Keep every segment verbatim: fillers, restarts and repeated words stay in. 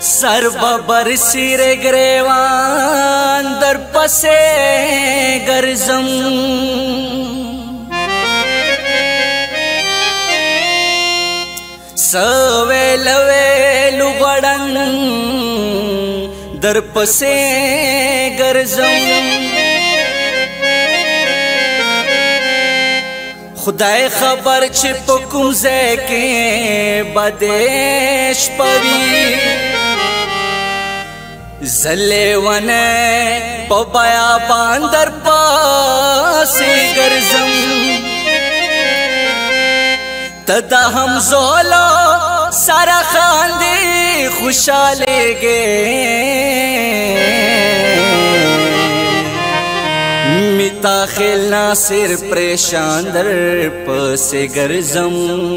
सर बबर सिर ग्रेवान दर पसे गर्जम सवेल वेलु बड़न दर पसे गर्जम खुदाई खबर छिप कुमजे के बदेश पवी जले वने पबाया बांदर पासी गर्जम तदा हम जोलो सारा खांदी खुशाले गे मिता खिलना सिर परेशान दर पसे गर्जम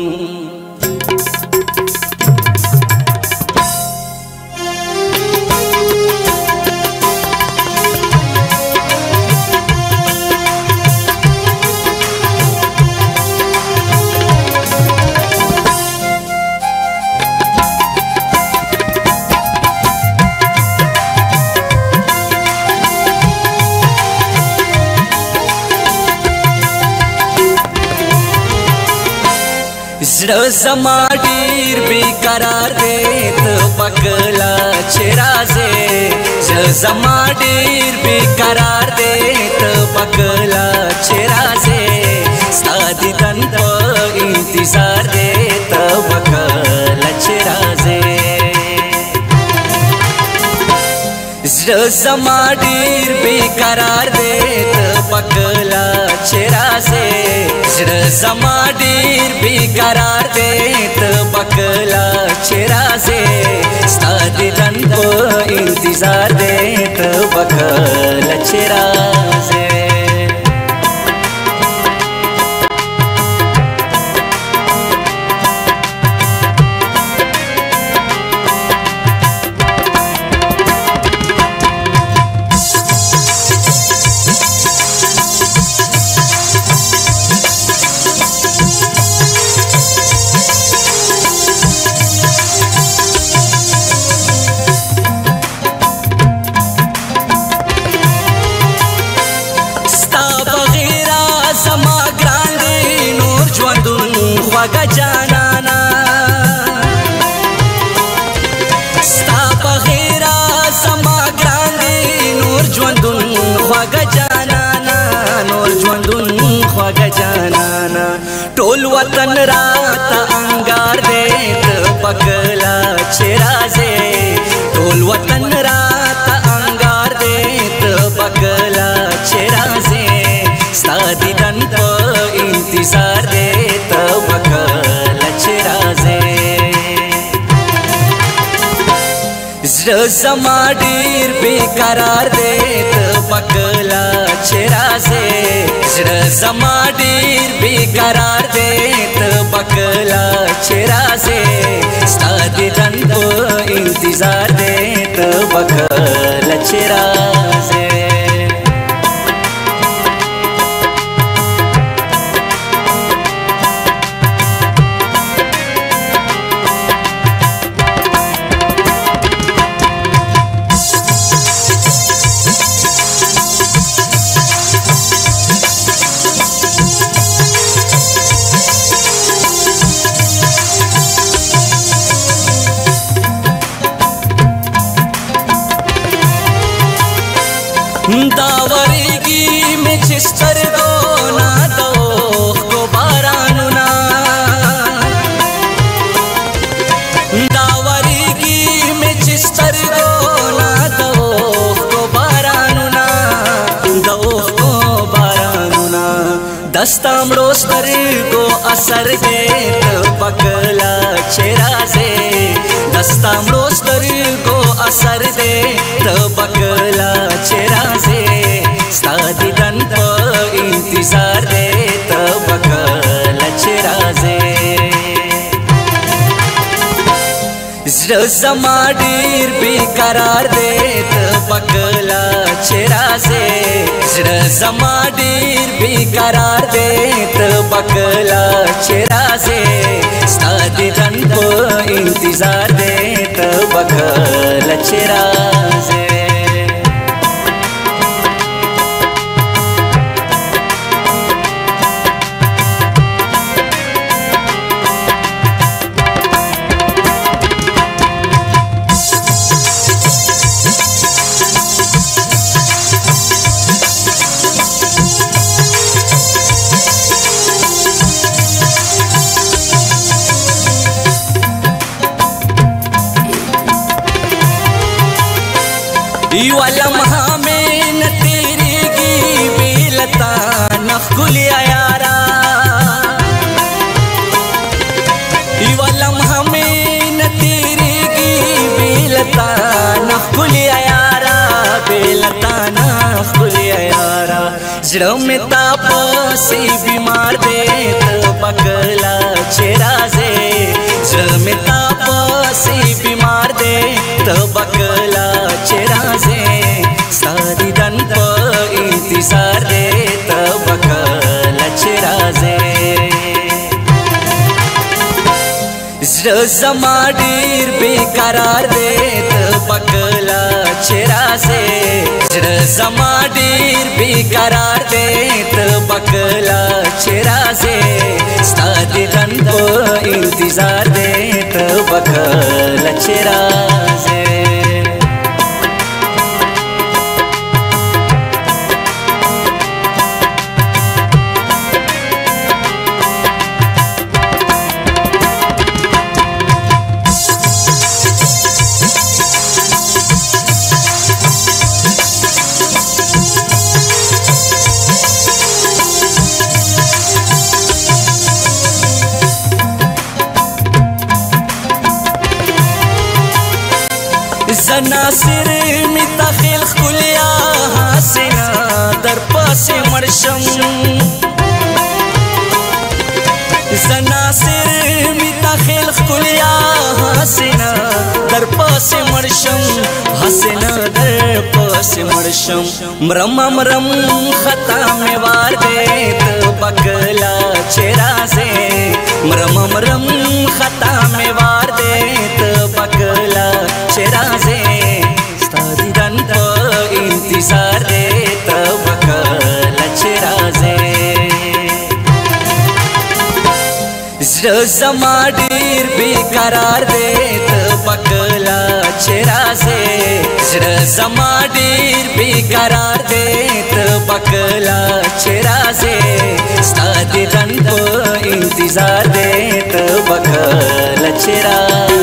जड़ जमा डीर बेकरार देत पकला छेराजे जड़ जमा डीर बेकरार देत पकला छेराजे सादी तन पर इंतजार देत पकला छेराजे जड़ जमा डीर बेकरार देत पकला छेराजे जड़ जमा डीर बेकरार देत पकला छेराजे सादी तन को इंतजार देत पकला छेराजे गजानाना स्ता बगैरा समा ग्रांदी नूर ज्वंदुन ख्वागा जानाना नूर ज्वंदुन ख्वागा जानाना टोल वतन रात अंगार देत पकला छेराजे टोल वतन रात अंगार देत पकला छेराजे सादी तन पर इंतजार देत पकला छेराजे जड़ जमा डीर बेकरार देत पकला छेराजे जड़ जमा डीर बेकरार देत पकला छेराजे सादी तन पर इंतजार देत पकला छेराजे दावरेगी में चिस्तर दो ना दो को बारानुना दावरेगी में चिस्तर दो ना दो को बारानुना दो को बारानुना दस्ताम रोस्तर को असर देत पकला छेराजे दस्ताम रोस्तर को असर देत पकला छेराजे सादी तन पर इंतजार देत पकला छेराजे जड़ जमा डीर बेकरार देत पकला छेराजे जड़ जमा डीर बेकरार देत पकला छेराजे सादी तन पर इंतजार देत पकला چرازه یو لمحه مې نه تېرېږي بې له تا نه ښکلیا یاره یو لمحه مې نه تېرېږي بې له تا نه ښکلیا یاره بې له تا نه ښکلیا یاره زړه مې تا پسې بیمار دی ته به کله چې راځې زړه مې تا پسې بیمار دی ته به کله چې راځې ستا دیدن په انتظار دی ته به کله چې راځې زړه زما ډېر بېقرار دی ته به کله چې راځې زړه زما ډېر بېقرار دی ته به کله چې راځې ستا دیدن په انتظار دی ته به کله چې راځې زناصر می تخیل ښکلیا حسینه در پسې مړ شم زناصر می تخیل ښکلیا حسینه در پسې مړ شم حسینه در پسې مړ شم مرم مرم خطا مې وار دی ته به کله چې راځې مرم مرم خطا مې وار دی ته به کله چې راځې ستا دیدن په انتظار دی ته به کله چې راځې زړه زما ډېر بېقرار دی ته به کله چې راځې زړه زما ډېر بېقرار دی ته به کله چې راځې ستا دیدن په انتظار دی ته به کله چې راځې